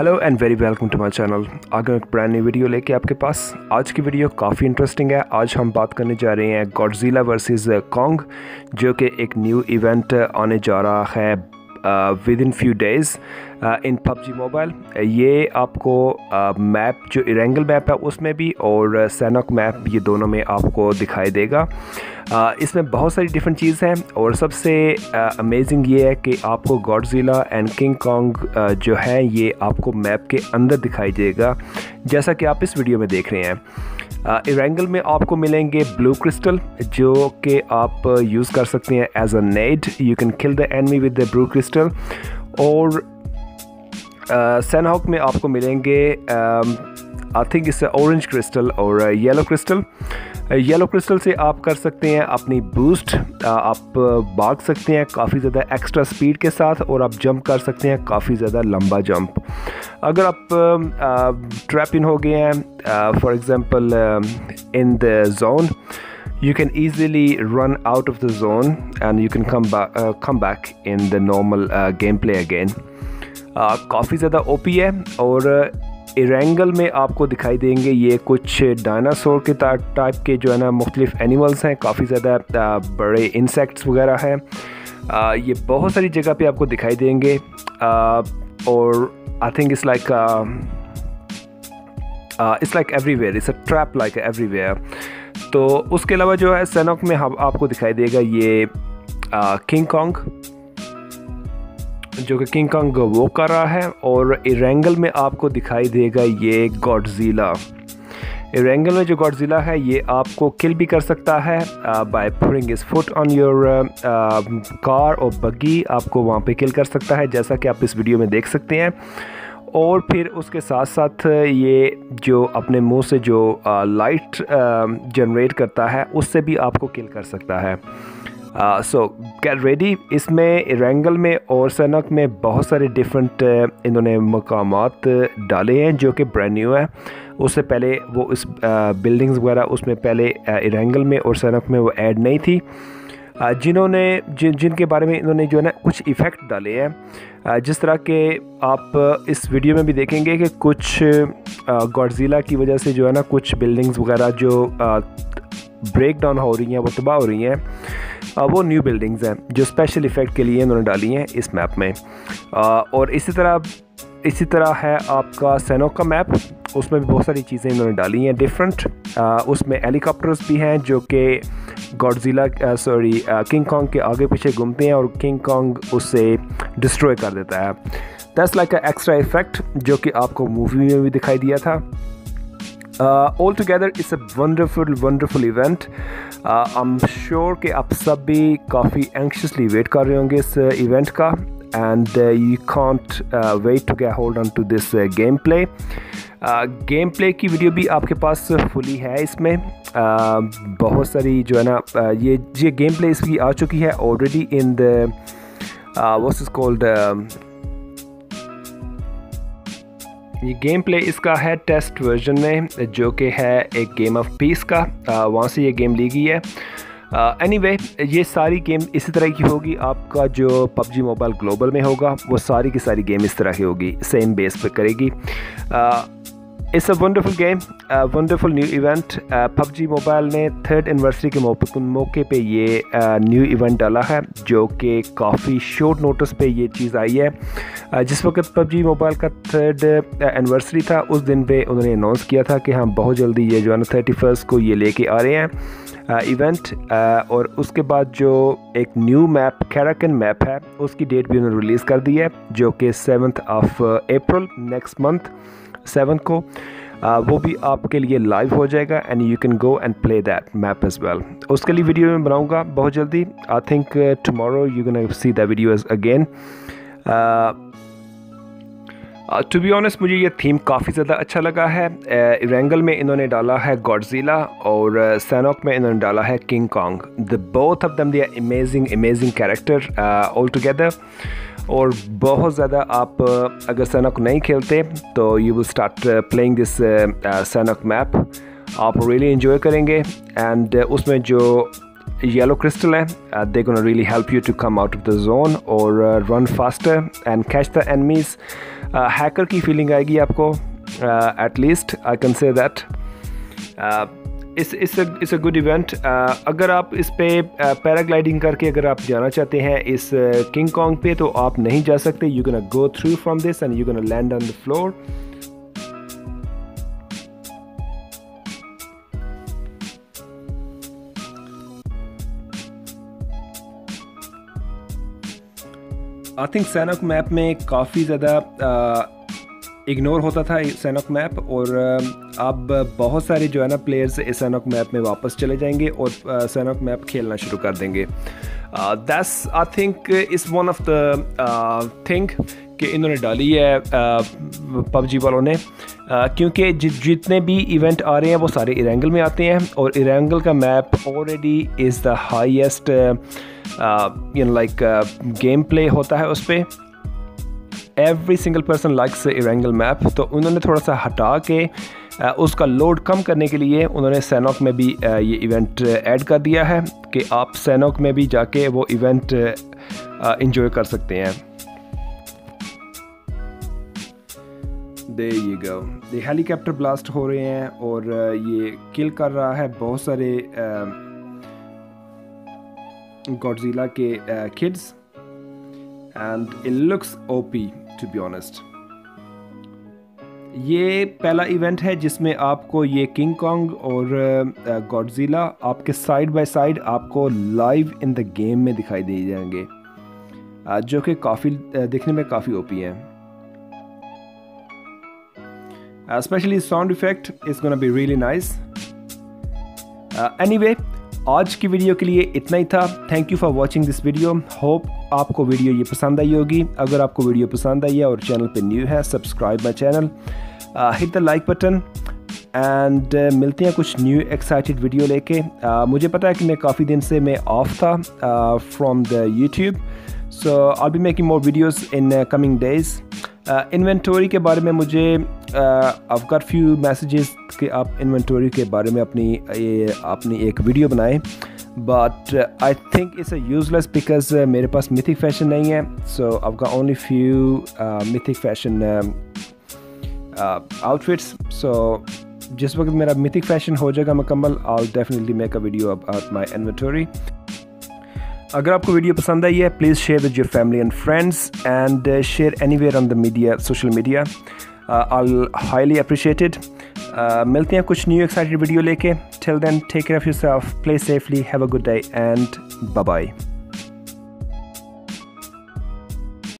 Hello and very welcome to my channel. आगे एक brand new video लेके आपके पास। आज की वीडियो काफ़ी इंटरेस्टिंग है। आज हम बात करने जा रहे हैं गॉडजिला वर्सेस कॉन्ग, जो कि एक न्यू इवेंट आने जा रहा है within few days in PUBG mobile. ये आपको मैप जो इरेंगल मैप है उसमें भी और सैनॉक मैप, ये दोनों में आपको दिखाई देगा। इसमें बहुत सारी डिफरेंट चीज़ हैं और सबसे अमेजिंग ये है कि आपको गॉडजिला एंड किंग कॉन्ग जो है ये आपको मैप के अंदर दिखाई देगा, जैसा कि आप इस वीडियो में देख रहे हैं। इरेंगल में आपको मिलेंगे ब्लू क्रिस्टल, जो कि आप यूज़ कर सकते हैं as a nade. You can kill the enemy with the blue crystal. और सैनहॉक में आपको मिलेंगे आई थिंक इससे ऑरेंज क्रिस्टल और येलो क्रिस्टल। येलो क्रिस्टल से आप कर सकते हैं अपनी बूस्ट, आप भाग सकते हैं काफ़ी ज़्यादा एक्स्ट्रा स्पीड के साथ और आप जंप कर सकते हैं काफ़ी ज़्यादा लंबा जंप। अगर आप ट्रैप इन हो गए हैं for example in the zone, you can easily run out of the zone and you can come back in the normal gameplay again। काफ़ी ज़्यादा ओपी है। और इरेंगल में आपको दिखाई देंगे ये कुछ डायनासोर के टाइप के जो है ना मुख्तलिफ एनिमल्स हैं, काफ़ी ज़्यादा बड़े इंसेक्ट्स वगैरह हैं। ये बहुत सारी जगह पे आपको दिखाई देंगे और I think it's like everywhere, it's a trap like everywhere. तो उसके अलावा जो है सैनॉक में आपको दिखाई देगा ये किंग कॉन्ग, जो कि किंग कॉन्ग वो कर रहा है। और इरेंगल में आपको दिखाई देगा ये गॉडजिला। इरेंगल में जो गॉडजिला है ये आपको किल भी कर सकता है by putting his foot on your car और बग्गी, आपको वहाँ पे किल कर सकता है, जैसा कि आप इस वीडियो में देख सकते हैं। और फिर उसके साथ साथ ये जो अपने मुंह से जो लाइट जनरेट करता है उससे भी आपको किल कर सकता है। So get ready. इसमें इरेंगल में और सैनॉक में बहुत सारे डिफरेंट इन्होंने मकामात डाले हैं जो कि ब्रांड न्यू है। उससे पहले वो इस बिल्डिंग्स वगैरह उसमें पहले इरेंगल में और सैनॉक में वो ऐड नहीं थी। जिनके बारे में इन्होंने जो है ना कुछ इफ़ेक्ट डाले हैं, जिस तरह के आप इस वीडियो में भी देखेंगे कि कुछ गॉडजिला की वजह से जो है ना कुछ बिल्डिंग्स वगैरह जो ब्रेक डाउन हो रही हैं, वो तबाह हो रही हैं, वो न्यू बिल्डिंग्स हैं जो स्पेशल इफ़ेक्ट के लिए इन्होंने डाली हैं इस मैप में। और इसी तरह है आपका सैनॉक का मैप, उसमें भी बहुत सारी चीज़ें इन्होंने डाली हैं डिफरेंट। उसमें हेलीकॉप्टर्स भी हैं जो कि गॉडजिला किंग कॉन्ग के आगे पीछे घूमते हैं और किंग कॉन्ग उससे डिस्ट्रॉय कर देता है। That's like a extra effect जो कि आपको मूवी में भी दिखाई दिया था। All together it's a wonderful event. I am sure कि आप सब भी काफ़ी एंक्शसली वेट कर रहे होंगे इस इवेंट का, and you can't wait to get hold on to this gameplay. Gameplay की वीडियो भी आपके पास फुली है। इसमें बहुत सारी जो है ना ये गेम प्ले इसकी आ चुकी है already in the what's is called, ये गेम प्ले इसका है टेस्ट वर्जन में, जो कि है एक गेम ऑफ पीस का, वहाँ से ये गेम ली गई है। एनीवे ये सारी गेम इसी तरह की होगी। आपका जो पबजी मोबाइल ग्लोबल में होगा वो सारी की सारी गेम इस तरह की होगी, सेम बेस पे करेगी। It's a wonderful game, wonderful new event. PUBG mobile ने 3rd एनिवर्सरी के मौके पे ये न्यू इवेंट डाला है, जो कि काफ़ी शॉर्ट नोटिस पे ये चीज़ आई है। जिस वक्त पबजी मोबाइल का 3rd एनिवर्सरी था उस दिन पे उन्होंने अनाउंस किया था कि हम बहुत जल्दी ये जो है ना 31 को ये लेके आ रहे हैं इवेंट। और उसके बाद जो एक न्यू मैप कैराकन मैप है उसकी डेट भी उन्होंने रिलीज़ कर दी है, जो कि 7th of April next month 7 को वो भी आपके लिए लाइव हो जाएगा and you can go and play that map as well. उसके लिए वीडियो मैं बनाऊंगा बहुत जल्दी। I think tomorrow you can see the video again. To be honest मुझे ये थीम काफ़ी ज़्यादा अच्छा लगा है। इरेंगल में इन्होंने डाला है गॉडजिला और सैनॉक में इन्होंने डाला है King Kong. The both of them they are amazing character all together. और बहुत ज़्यादा आप अगर सैनॉक नहीं खेलते तो you will start playing this Sanhok map, आप रियली एंजॉय करेंगे। एंड उसमें जो yellow crystal है, they're gonna really help you to come out of the zone or run faster and catch the enemies. Hacker की feeling आएगी आपको, at least I can say that. It's a good event. अगर आप इस पे paragliding करके अगर आप जाना चाहते हैं इस किंग कॉन्ग पे, तो आप नहीं जा सकते. You gonna go through from this and you gonna land on the floor. I think Sanhok map में काफ़ी ज़्यादा इग्नोर होता था सैनोक मैप, और अब बहुत सारे जो है ना प्लेयर्स इस सैनोक मैप में वापस चले जाएंगे और सैनोक मैप खेलना शुरू कर देंगे. That's I think is one of the thing कि इन्होंने डाली है पबजी वालों ने, क्योंकि जितने भी इवेंट आ रहे हैं वो सारे इरेंगल में आते हैं, और इरेंगल का map already is the highest like gameplay होता है उस पर. Every single person likes Erangel map, तो उन्होंने थोड़ा सा हटा के उसका लोड कम करने के लिए उन्होंने सैनोक में भी ये इवेंट ऐड कर दिया है कि आप सैनोक में भी जाके वो इवेंट एंजॉय कर सकते हैं. There you go. ये हेलीकॉप्टर ब्लास्ट हो रहे हैं और ये किल कर रहा है बहुत सारे गॉडजिला के kids, and it looks OP to be honest. ये पहला इवेंट है जिसमें आपको ये किंग कॉन्ग और गॉडजिला आपके साइड बाय साइड आपको लाइव इन द गेम में दिखाई दे जाएंगे, जो कि काफ़ी देखने में काफ़ी ओपी हैं. Especially sound effect is gonna be really nice. Anyway, आज की वीडियो के लिए इतना ही था. Thank you for watching this video. Hope आपको वीडियो ये पसंद आई होगी. अगर आपको वीडियो पसंद आई है और चैनल पे न्यू है, subscribe my channel, hit the like button, and मिलते हैं कुछ न्यू एक्साइटेड वीडियो लेके. मुझे पता है कि मैं काफ़ी दिन से मैं ऑफ था from the YouTube, so I will be making more videos in coming days. Inventory के बारे में मुझे I've got few messages कि आप इन्वेंटरी के बारे में अपनी एक वीडियो बनाएं, but I think it's useless because मेरे पास मिथिक फैशन नहीं है. So I've got only few mythic fashion outfits. So जिस वक्त मेरा मिथिक फैशन हो जाएगा मुकम्मल, I'll definitely make a video about my inventory. अगर आपको वीडियो पसंद आई है, please share with your family and friends and share anywhere on the media, social media. I'll highly appreciate it. मिलते हैं कुछ न्यू एक्साइटेड वीडियो लेके. Till then, take care of yourself, play safely, have a good day, and bye bye.